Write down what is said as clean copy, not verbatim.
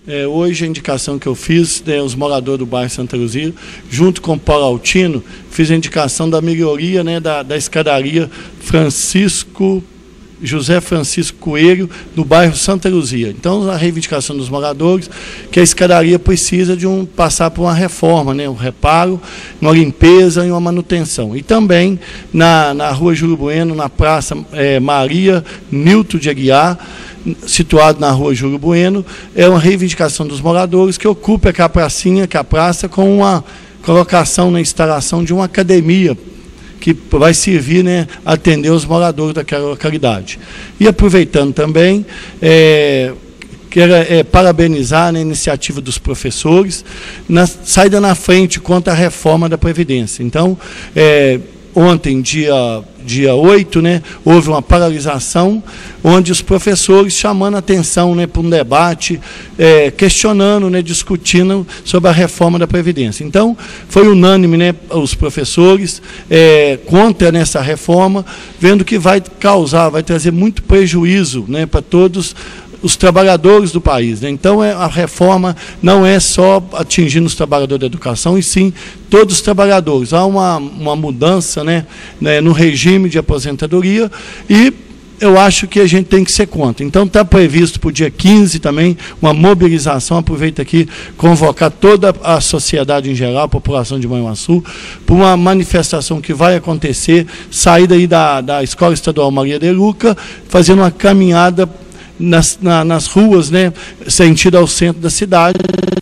Hoje a indicação que eu fiz, os moradores do bairro Santa Luzia, junto com o Paulo Altino, fiz a indicação da melhoria, da escadaria José Francisco Coelho, no bairro Santa Luzia. Então, a reivindicação dos moradores, que a escadaria precisa passar por uma reforma, um reparo, uma limpeza e uma manutenção. E também na rua Júlio Bueno, na praça Maria Nilton de Aguiar, situado na rua Júlio Bueno, é uma reivindicação dos moradores que ocupa aquela pracinha, aquela praça, com uma colocação na instalação de uma academia que vai servir, a atender os moradores daquela localidade. E aproveitando também, quero parabenizar a iniciativa dos professores na saída na frente contra a reforma da Previdência. Então, ontem, dia 8, houve uma paralisação, onde os professores chamando a atenção para um debate, questionando, discutindo sobre a reforma da Previdência. Então, foi unânime, os professores contra nessa reforma, vendo que vai trazer muito prejuízo para todos os trabalhadores do país. Então, a reforma não é só atingindo os trabalhadores da educação, e sim todos os trabalhadores. Há uma mudança no regime de aposentadoria, e eu acho que a gente tem que ser contra. Então, está previsto para o dia 15 também uma mobilização. Aproveito aqui convocar toda a sociedade em geral, a população de Manhuaçu, para uma manifestação que vai acontecer, saída aí da Escola Estadual Maria de Luca, fazendo uma caminhada nas ruas, sentido ao centro da cidade,